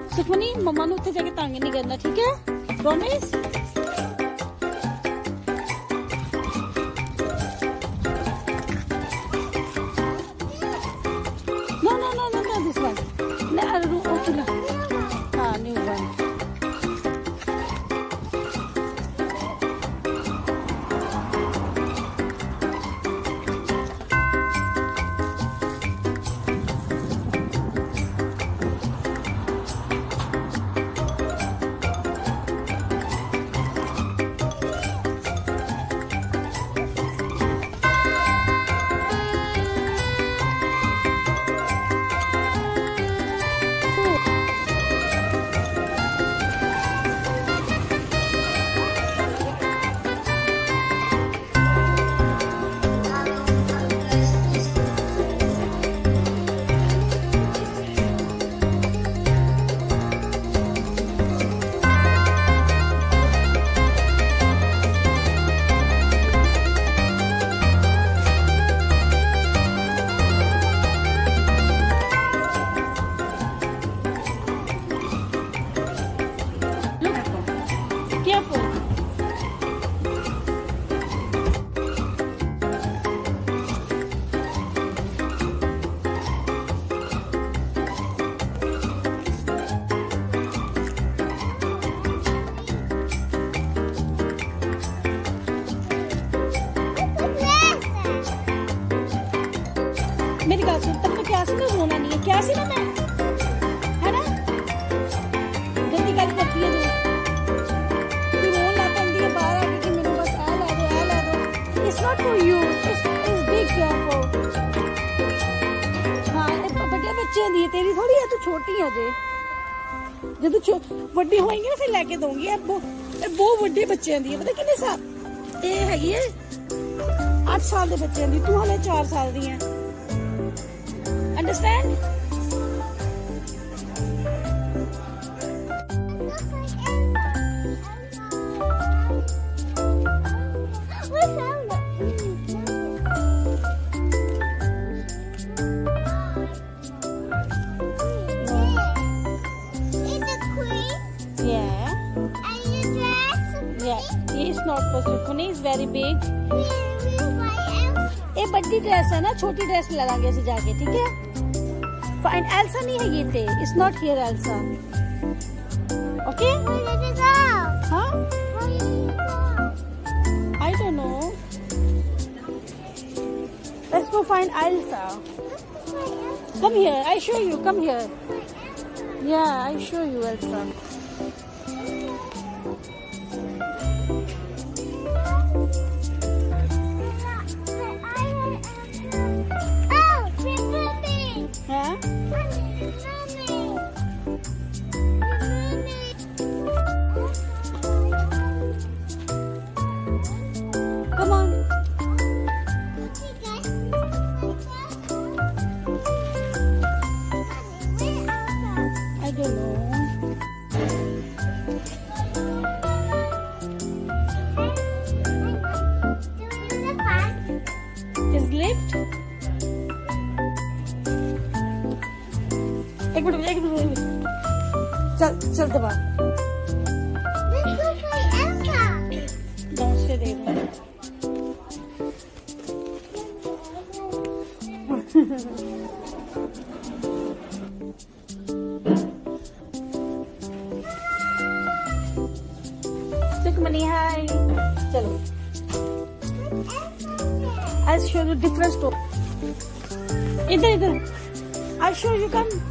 सुखमनी मम्मा ने उत्थे जाके तंग नहीं करना, ठीक है? प्रॉमिस? No, this one. हाँ, new one. मेरी बात सुन, तब तो क्या सी ना रोना नहीं है, क्या सी ना मैं, है ना? गंदी गाली करती है तू रोन ला पाती है बाहर आके कि मेरे पास आ ला दो। It's not for you, it's big for। हाँ, बड़े बच्चे दी तेरी थोड़ी है, तू छोटी है जे। जब तू बड़ी होएंगी ना फिर लेके दूंगी। अब बहुत बड़े बच्चे दी है, पता कितने साल ये हैगी है? 8 साल के बच्चे दी, तू हाले 4 साल दी है। Understand? It's not for Sukhmani, it's very big. ये बड़ी ड्रेस है ना, छोटी ड्रेस लगाएंगे ऐसे जाके, ठीक है? फाइन एल्सा नहीं है ये थे, it's not here Elsa, okay? हाँ? I don't know. Let's go find Elsa. Come here, I show you. Come here. Yeah, I show you Elsa. Yeah? Come on. I don't know. Is lift? एक minute चल दबा से देख Sukhmani, hi. चलो I'll show you different store. इधर I'll show you, come.